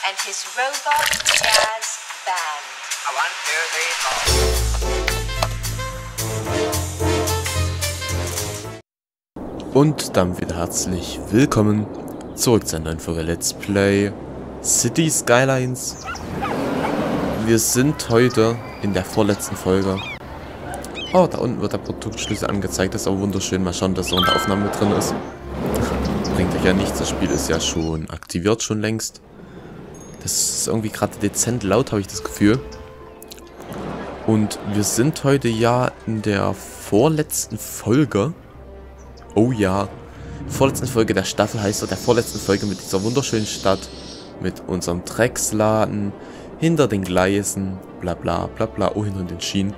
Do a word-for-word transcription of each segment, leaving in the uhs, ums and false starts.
and his robot jazz band. One, two, three, four. Und dann wieder herzlich willkommen zurück zu einer neuen Folge Let's Play City Skylines. Wir sind heute in der vorletzten Folge. Oh, da unten wird der Produktschlüssel angezeigt. Das ist aber wunderschön. Mal schauen, dass er unter Aufnahme drin ist. Bringt euch ja nichts. Das Spiel ist ja schon aktiviert, schon längst. Das ist irgendwie gerade dezent laut, habe ich das Gefühl. Und wir sind heute ja in der vorletzten Folge. Oh ja. Vorletzten Folge der Staffel heißt es, der vorletzten Folge mit dieser wunderschönen Stadt. Mit unserem Drecksladen. Hinter den Gleisen. Bla bla bla bla. Oh, hinter den Schienen.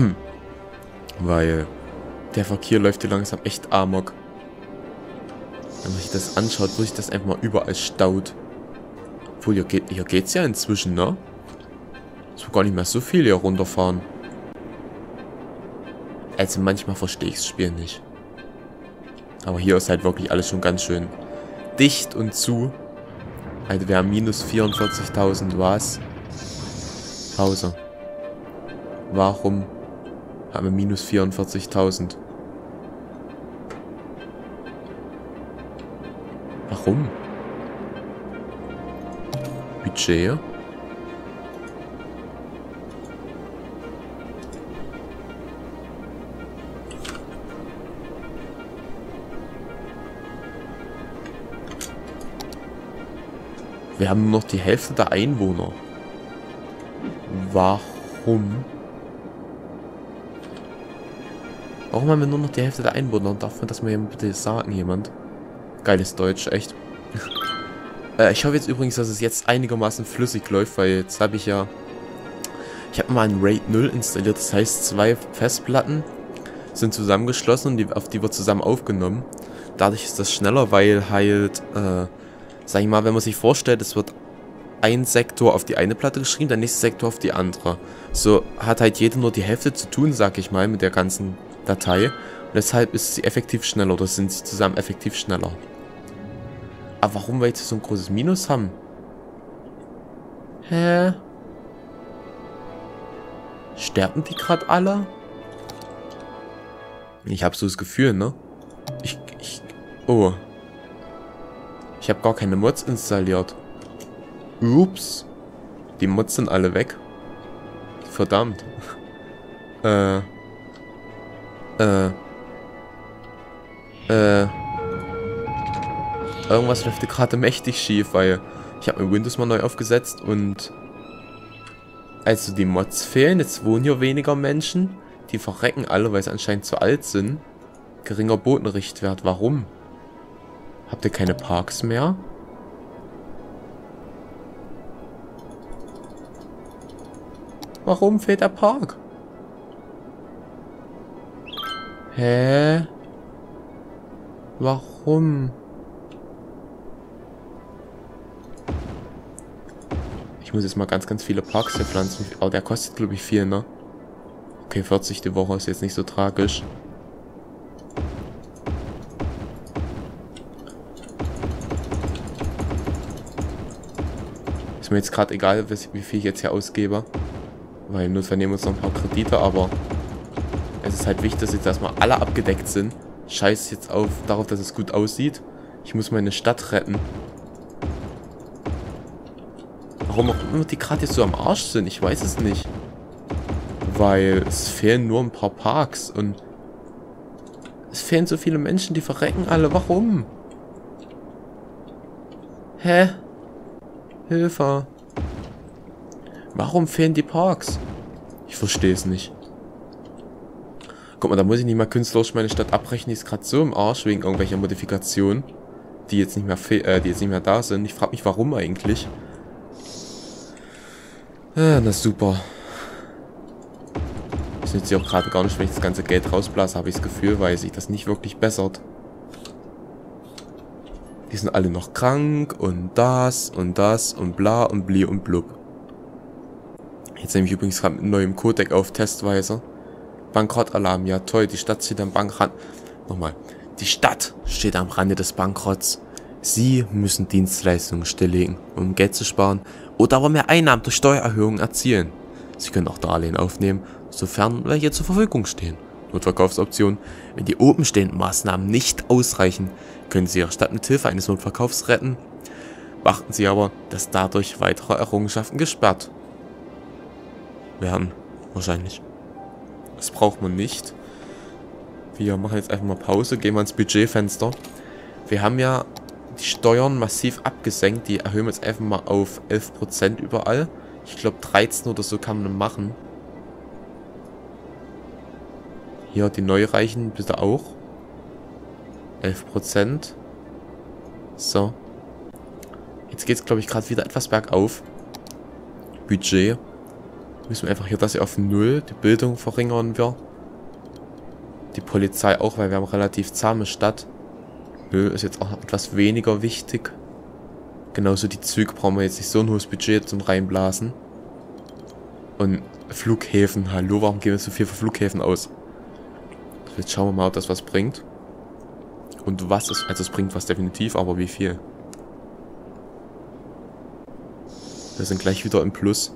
Weil der Verkehr läuft hier langsam echt amok. Wenn man sich das anschaut, wo sich das einfach mal überall staut. Obwohl, hier, geht, hier geht's ja inzwischen, ne? So gar nicht mehr so viel hier runterfahren. Also manchmal verstehe ich das Spiel nicht. Aber hier ist halt wirklich alles schon ganz schön dicht und zu. Also wir haben minus vierundvierzigtausend was? Pause. Warum haben wir minus vierundvierzigtausend? Warum? Budget? Wir haben nur noch die Hälfte der Einwohner. Warum? Warum haben wir nur noch die Hälfte der Einwohner? Darf man das mal bitte sagen, jemand? Geiles Deutsch, echt. äh, ich hoffe jetzt übrigens, dass es jetzt einigermaßen flüssig läuft, weil jetzt habe ich ja... Ich habe mal ein RAID null installiert, das heißt, zwei Festplatten sind zusammengeschlossen und die, auf die wird zusammen aufgenommen. Dadurch ist das schneller, weil halt, äh, sag ich mal, wenn man sich vorstellt, es wird ein Sektor auf die eine Platte geschrieben, der nächste Sektor auf die andere. So hat halt jeder nur die Hälfte zu tun, sag ich mal, mit der ganzen Datei. Und deshalb ist sie effektiv schneller, oder sind sie zusammen effektiv schneller. Aber warum wir jetzt so ein großes Minus haben? Hä? Sterben die gerade alle? Ich habe so das Gefühl, ne? Ich, ich, oh. Ich habe gar keine Mods installiert. Ups. Die Mods sind alle weg. Verdammt. äh. Äh. Äh. Irgendwas läuft gerade mächtig schief, weil ich habe mein Windows mal neu aufgesetzt und also die Mods fehlen. Jetzt wohnen hier weniger Menschen. Die verrecken alle, weil sie anscheinend zu alt sind. Geringer Bodenrichtwert. Warum? Habt ihr keine Parks mehr? Warum fehlt der Park? Hä? Warum? Ich muss jetzt mal ganz, ganz viele Parks hier pflanzen. Aber der kostet, glaube ich, viel, ne? Okay, vierzig die Woche ist jetzt nicht so tragisch. Ist mir jetzt gerade egal, wie viel ich jetzt hier ausgebe. Weil nur wir nehmen uns noch ein paar Kredite, aber es ist halt wichtig, dass jetzt erstmal alle abgedeckt sind. Scheiß jetzt auf darauf, dass es gut aussieht. Ich muss meine Stadt retten. Warum auch immer die gerade jetzt so am Arsch sind, ich weiß es nicht. Weil es fehlen nur ein paar Parks und es fehlen so viele Menschen, die verrecken alle. Warum? Hä? Hilfe. Warum fehlen die Parks? Ich verstehe es nicht. Guck mal, da muss ich nicht mal künstlerisch meine Stadt abbrechen. Die ist gerade so im Arsch wegen irgendwelcher Modifikationen, die jetzt nicht mehr äh, die jetzt nicht mehr da sind. Ich frage mich, warum eigentlich. Ja, na super. Das nützt sich auch gerade gar nicht, wenn ich das ganze Geld rausblase, habe ich das Gefühl, weil sich das nicht wirklich bessert. Die sind alle noch krank und das und das und bla und bli und blub. Jetzt nehme ich übrigens gerade mit neuem Codec auf, testweise. Bankrott-Alarm, ja toll, die Stadt steht am Bankrand. Nochmal, die Stadt steht am Rande des Bankrotts. Sie müssen Dienstleistungen stilllegen, um Geld zu sparen oder aber mehr Einnahmen durch Steuererhöhungen erzielen. Sie können auch Darlehen aufnehmen, sofern welche zur Verfügung stehen. Notverkaufsoption: Wenn die oben stehenden Maßnahmen nicht ausreichen, können Sie Ihre Stadt mit Hilfe eines Notverkaufs retten. Beachten Sie aber, dass dadurch weitere Errungenschaften gesperrt werden. Wahrscheinlich. Das braucht man nicht. Wir machen jetzt einfach mal Pause, gehen wir ins Budgetfenster. Wir haben ja die Steuern massiv abgesenkt. Die erhöhen wir jetzt einfach mal auf elf Prozent überall. Ich glaube dreizehn oder so kann man machen. Hier die Neureichen bitte auch. elf Prozent. So. Jetzt geht es, glaube ich, gerade wieder etwas bergauf. Budget. Müssen wir einfach hier das hier auf null. Die Bildung verringern wir. Die Polizei auch, weil wir haben relativ zahme Stadt. Nö, ist jetzt auch etwas weniger wichtig. Genauso die Züge brauchen wir jetzt nicht so ein hohes Budget zum Reinblasen. Und Flughäfen, hallo, warum geben wir so viel für Flughäfen aus? Jetzt schauen wir mal, ob das was bringt. Und was ist, also es bringt was definitiv, aber wie viel? Wir sind gleich wieder im Plus.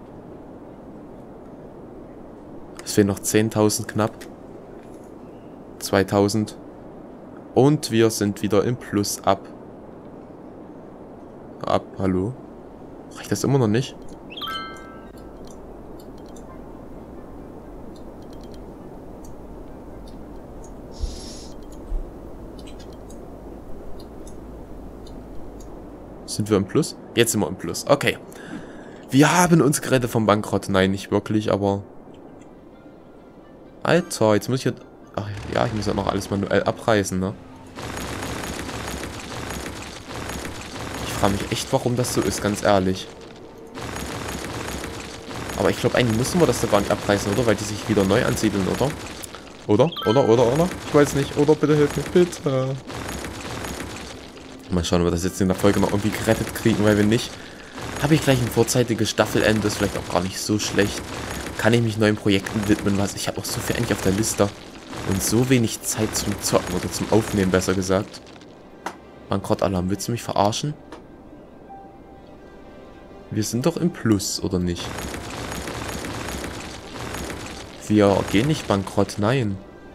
Es fehlen noch zehntausend knapp. zweitausend. Und wir sind wieder im Plus ab. Ab, hallo? Reicht das immer noch nicht? Sind wir im Plus? Jetzt sind wir im Plus. Okay. Wir haben uns gerettet vom Bankrott. Nein, nicht wirklich, aber... Alter, jetzt muss ich jetzt... Ach ja, ich muss ja noch alles manuell abreißen, ne? Ich frage mich echt, warum das so ist, ganz ehrlich. Aber ich glaube, eigentlich müssen wir das da gar nicht abreißen, oder? Weil die sich wieder neu ansiedeln, oder? Oder? Oder? Oder? Oder? Ich weiß nicht. Oder? Bitte hilf mir, bitte. Mal schauen, ob wir das jetzt in der Folge noch irgendwie gerettet kriegen, weil wenn nicht, habe ich gleich ein vorzeitiges Staffelende. Ist vielleicht auch gar nicht so schlecht. Kann ich mich neuen Projekten widmen, was ich habe auch so viel eigentlich auf der Liste. Und so wenig Zeit zum Zocken oder zum Aufnehmen, besser gesagt. Bankrott-Alarm, willst du mich verarschen? Wir sind doch im Plus, oder nicht? Wir gehen nicht bankrott, nein.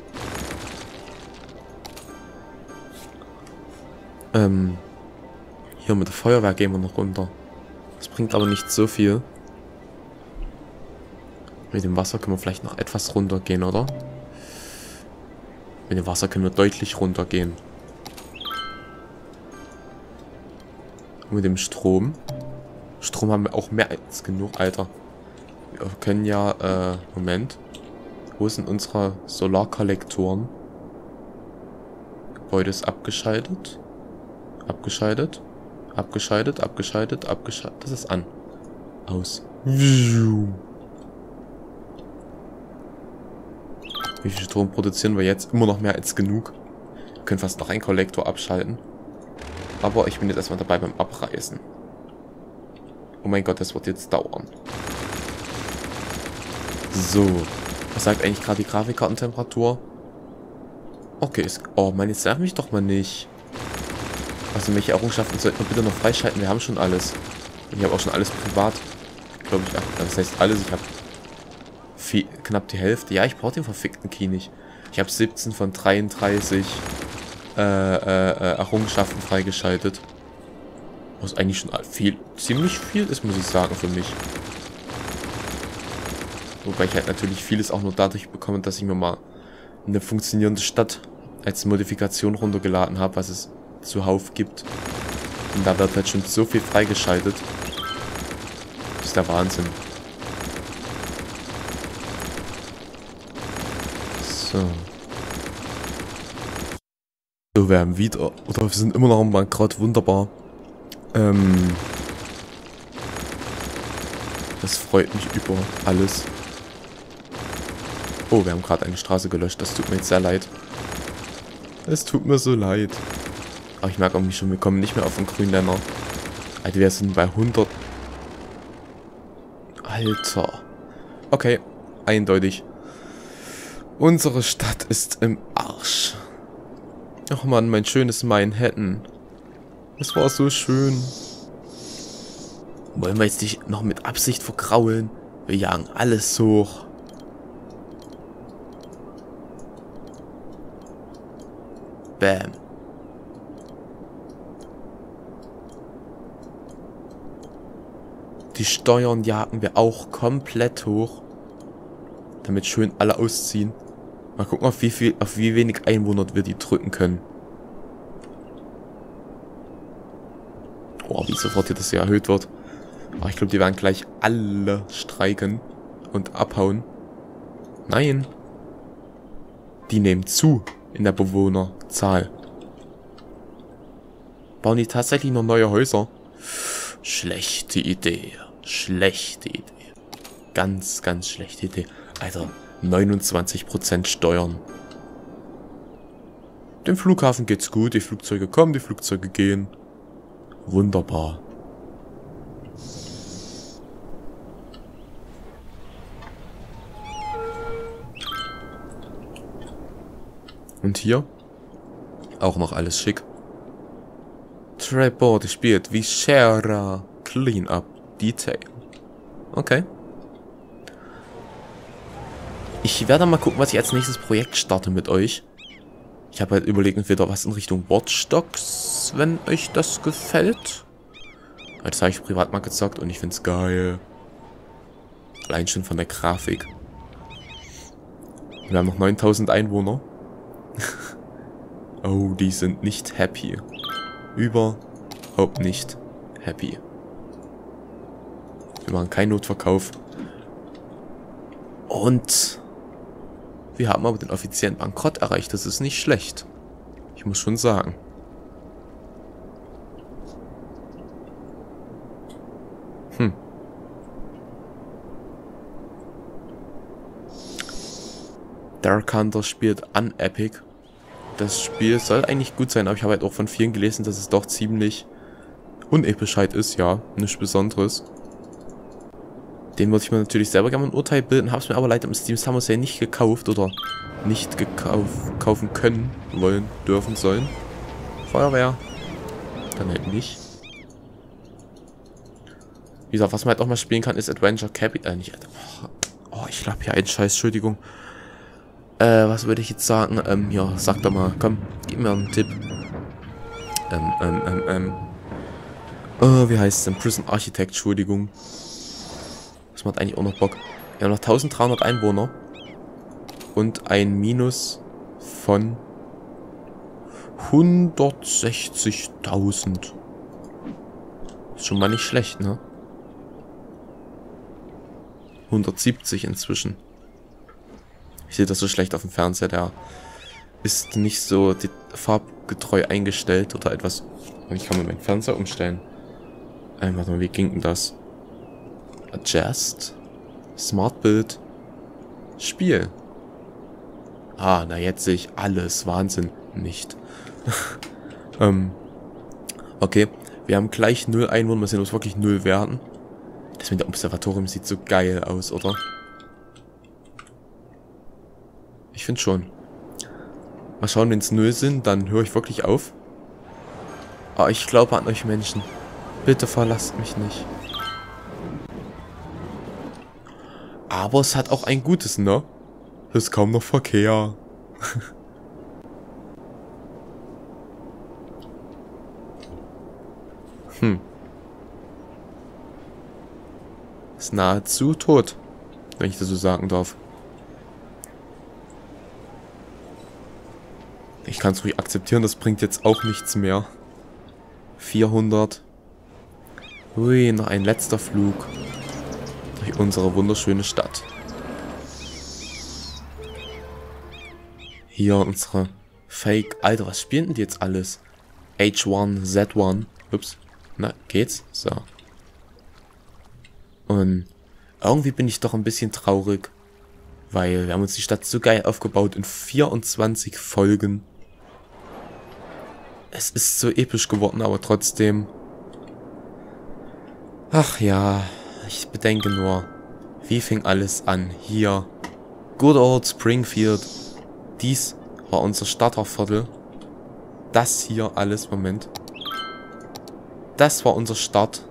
Ähm, hier mit der Feuerwehr gehen wir noch runter. Das bringt aber nicht so viel. Mit dem Wasser können wir vielleicht noch etwas runtergehen, oder? Mit dem Wasser können wir deutlich runtergehen. Und mit dem Strom. Strom haben wir auch mehr als genug, Alter. Wir können ja, äh, Moment. Wo sind unsere Solarkollektoren? Gebäude ist abgeschaltet. Abgeschaltet. Abgeschaltet, abgeschaltet, abgeschaltet. Das ist an. Aus. Wie viel Strom produzieren wir jetzt? Immer noch mehr als genug. Wir können fast noch einen Kollektor abschalten. Aber ich bin jetzt erstmal dabei beim Abreißen. Oh mein Gott, das wird jetzt dauern. So. Was sagt eigentlich gerade die Grafikkartentemperatur? Okay, ist... Oh Mann, jetzt nerv mich doch mal nicht. Also welche Errungenschaften sollten wir bitte noch freischalten? Wir haben schon alles. Ich habe auch schon alles privat. Glaube ich. Ach, das heißt alles. Ich habe knapp die Hälfte. Ja, ich brauche den verfickten Key nicht. Ich habe siebzehn von dreiunddreißig äh, äh, äh, Errungenschaften freigeschaltet. Was eigentlich schon viel, ziemlich viel ist, muss ich sagen, für mich. Wobei ich halt natürlich vieles auch nur dadurch bekomme, dass ich mir mal eine funktionierende Stadt als Modifikation runtergeladen habe, was es zuhauf gibt. Und da wird halt schon so viel freigeschaltet. Das ist der Wahnsinn. So. So, wir haben wieder, oder wir sind immer noch am Bankrott, wunderbar. Ähm. Das freut mich über alles. Oh, wir haben gerade eine Straße gelöscht, das tut mir jetzt sehr leid. Es tut mir so leid. Aber ich merke irgendwie schon, wir kommen nicht mehr auf den Grünländer. Alter, wir sind bei hundert. Alter. Okay, eindeutig. Unsere Stadt ist im Arsch. Ach man, mein schönes Manhattan. Das war so schön. Wollen wir jetzt nicht noch mit Absicht vergraulen? Wir jagen alles hoch. Bam. Die Steuern jagen wir auch komplett hoch. Damit schön alle ausziehen. Mal gucken, auf wie viel, auf wie wenig Einwohner wir die drücken können. Oh, wie sofort hier das hier erhöht wird. Aber ich glaube, die werden gleich alle streiken und abhauen. Nein. Die nehmen zu in der Bewohnerzahl. Bauen die tatsächlich noch neue Häuser? Schlechte Idee. Schlechte Idee. Ganz, ganz schlechte Idee. Alter, neunundzwanzig Prozent Steuern. Dem Flughafen geht's gut. Die Flugzeuge kommen, die Flugzeuge gehen. Wunderbar. Und hier? Auch noch alles schick. Trapboard spielt wie Shara. Clean up Detail. Okay. Ich werde mal gucken, was ich als nächstes Projekt starte mit euch. Ich habe halt überlegt, entweder was in Richtung Watch Dogs, wenn euch das gefällt. Das habe ich privat mal gezockt und ich finde es geil. Allein schon von der Grafik. Wir haben noch neuntausend Einwohner. Oh, die sind nicht happy. Überhaupt nicht happy. Wir machen keinen Notverkauf. Und wir haben aber den offiziellen Bankrott erreicht. Das ist nicht schlecht. Ich muss schon sagen. Hm. Dark Hunter spielt Unepic. Das Spiel soll eigentlich gut sein, aber ich habe halt auch von vielen gelesen, dass es doch ziemlich unepisch halt ist. Ja, nichts Besonderes. Den würde ich mir natürlich selber gerne ein Urteil bilden, habe es mir aber leider im Steam Summer Sale nicht gekauft oder nicht gekauf, kaufen können, wollen, dürfen, sollen. Feuerwehr. Dann halt nicht. Wie gesagt, was man halt auch mal spielen kann, ist Adventure Capital. Äh, nicht, oh, ich glaube hier einen Scheiß, Entschuldigung. Äh, was würde ich jetzt sagen? Ähm, ja, sag doch mal, komm, gib mir einen Tipp. Ähm, ähm, ähm, ähm. Oh, wie heißt es denn? Prison Architect, Entschuldigung. Das macht eigentlich auch noch Bock. Wir haben noch eintausenddreihundert Einwohner. Und ein Minus von hundertsechzigtausend. Ist schon mal nicht schlecht, ne? hundertsiebzig inzwischen. Ich sehe das so schlecht auf dem Fernseher. Der ist nicht so farbgetreu eingestellt oder etwas. Und ich kann mir meinen Fernseher umstellen. Ähm, warte mal, wie ging denn das? Adjust. Smart Build. Spiel. Ah, na jetzt sehe ich alles. Wahnsinn. Nicht. ähm. Okay. Wir haben gleich null Einwohner. Wir sehen uns wirklich null werden. Das mit dem Observatorium sieht so geil aus, oder? Ich finde schon. Mal schauen, wenn es null sind, dann höre ich wirklich auf. Aber ich glaube an euch Menschen. Bitte verlasst mich nicht. Aber es hat auch ein Gutes, ne? Es ist kaum noch Verkehr. hm. Ist nahezu tot, wenn ich das so sagen darf. Ich kann es ruhig akzeptieren, das bringt jetzt auch nichts mehr. vierhundert. Ui, noch ein letzter Flug durch unsere wunderschöne Stadt. Hier unsere Fake... Alter, was spielen denn die jetzt alles? H eins, Z eins. Ups. Na, geht's? So. Und irgendwie bin ich doch ein bisschen traurig. Weil wir haben uns die Stadt so geil aufgebaut in vierundzwanzig Folgen. Es ist so episch geworden, aber trotzdem... Ach ja, ich bedenke nur, wie fing alles an? Hier, Good Old Springfield. Dies war unser Starterviertel. Das hier alles, Moment. Das war unser Start.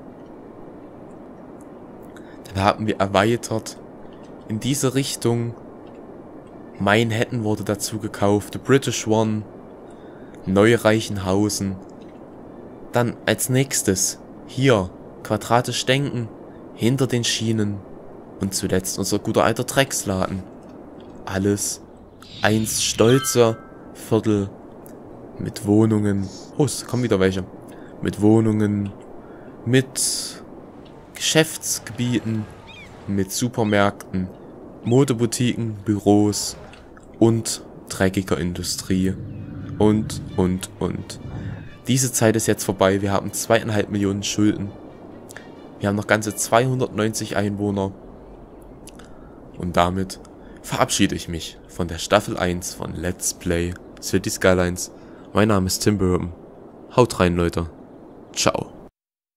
Dann haben wir erweitert in diese Richtung. Manhattan wurde dazu gekauft, The British One, Neureichenhausen. Dann als nächstes hier quadratisch denken, hinter den Schienen und zuletzt unser guter alter Drecksladen. Alles einst stolze Viertel mit Wohnungen. Oh, es kommen wieder welche. Mit Wohnungen, mit Geschäftsgebieten, mit Supermärkten, Modeboutiquen, Büros und dreckiger Industrie. Und, und, und. Diese Zeit ist jetzt vorbei. Wir haben zweieinhalb Millionen Schulden. Wir haben noch ganze zweihundertneunzig Einwohner. Und damit verabschiede ich mich von der Staffel eins von Let's Play Cities Skylines. Mein Name ist Tim Burton. Haut rein, Leute. Ciao.